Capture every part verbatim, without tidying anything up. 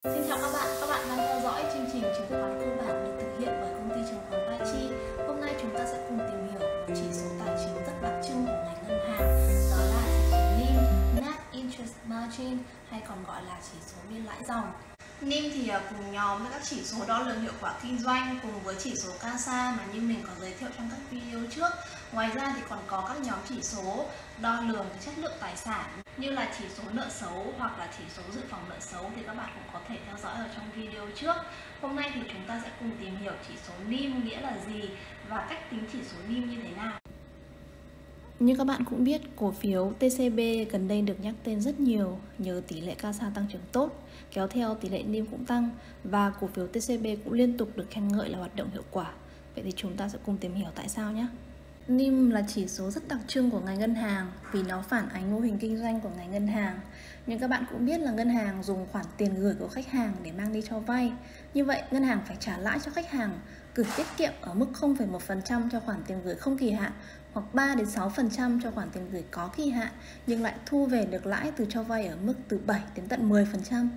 Xin chào các bạn, các bạn đang theo dõi chương trình chứng khoán cơ bản được thực hiện bởi công ty chứng khoán Paichi. Hôm nay chúng ta sẽ cùng tìm hiểu một chỉ số tài chính rất đặc trưng của ngành ngân hàng, đó là chỉ số nim, Net Interest Margin, hay còn gọi là chỉ số biên lãi dòng. nim thì cùng nhóm với các chỉ số đo lường hiệu quả kinh doanh cùng với chỉ số CASA mà như mình có giới thiệu trong các video trước. Ngoài ra thì còn có các nhóm chỉ số đo lường cái chất lượng tài sản như là chỉ số nợ xấu hoặc là chỉ số dự phòng nợ xấu, thì các bạn cũng có thể theo dõi ở trong video trước. Hôm nay thì chúng ta sẽ cùng tìm hiểu chỉ số nim nghĩa là gì và cách tính chỉ số nim như thế nào. Như các bạn cũng biết, cổ phiếu tê xê bê gần đây được nhắc tên rất nhiều nhờ tỷ lệ CASA tăng trưởng tốt, kéo theo tỷ lệ nim cũng tăng và cổ phiếu tê xê bê cũng liên tục được khen ngợi là hoạt động hiệu quả. Vậy thì chúng ta sẽ cùng tìm hiểu tại sao nhé. nim là chỉ số rất đặc trưng của ngành ngân hàng vì nó phản ánh mô hình kinh doanh của ngành ngân hàng. Nhưng các bạn cũng biết là ngân hàng dùng khoản tiền gửi của khách hàng để mang đi cho vay. Như vậy, ngân hàng phải trả lãi cho khách hàng gửi tiết kiệm ở mức không phẩy một phần trăm cho khoản tiền gửi không kỳ hạn hoặc ba đến sáu phần trăm cho khoản tiền gửi có kỳ hạn, nhưng lại thu về được lãi từ cho vay ở mức từ bảy đến tận mười phần trăm.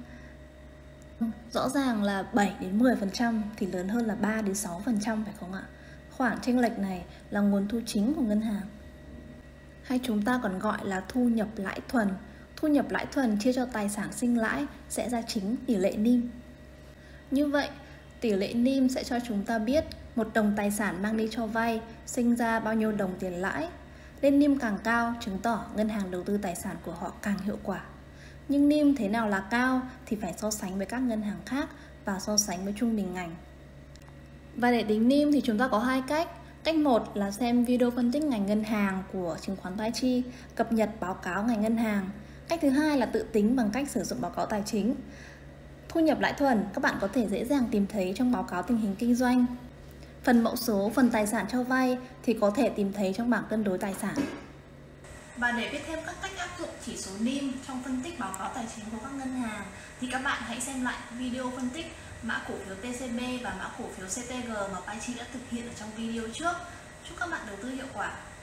Rõ ràng là bảy đến mười phần trăm thì lớn hơn là ba đến sáu phần trăm phải không ạ? Khoản chênh lệch này là nguồn thu chính của ngân hàng, hay chúng ta còn gọi là thu nhập lãi thuần. Thu nhập lãi thuần chia cho tài sản sinh lãi sẽ ra chính tỷ lệ nim. Như vậy, tỷ lệ nim sẽ cho chúng ta biết một đồng tài sản mang đi cho vay sinh ra bao nhiêu đồng tiền lãi. Nên nim càng cao chứng tỏ ngân hàng đầu tư tài sản của họ càng hiệu quả. Nhưng nim thế nào là cao thì phải so sánh với các ngân hàng khác và so sánh với trung bình ngành. Và để tính nim thì chúng ta có hai cách. Cách một là xem video phân tích ngành ngân hàng của chứng khoán Paichi, cập nhật báo cáo ngành ngân hàng. Cách thứ hai là tự tính bằng cách sử dụng báo cáo tài chính. Thu nhập lãi thuần các bạn có thể dễ dàng tìm thấy trong báo cáo tình hình kinh doanh. Phần mẫu số, phần tài sản cho vay thì có thể tìm thấy trong bảng cân đối tài sản. Và để biết thêm các cách áp dụng chỉ số nim trong phân tích báo cáo tài chính của các ngân hàng thì các bạn hãy xem lại video phân tích mã cổ phiếu tê xê bê và mã cổ phiếu xê tê giê mà Paichi đã thực hiện ở trong video trước. Chúc các bạn đầu tư hiệu quả.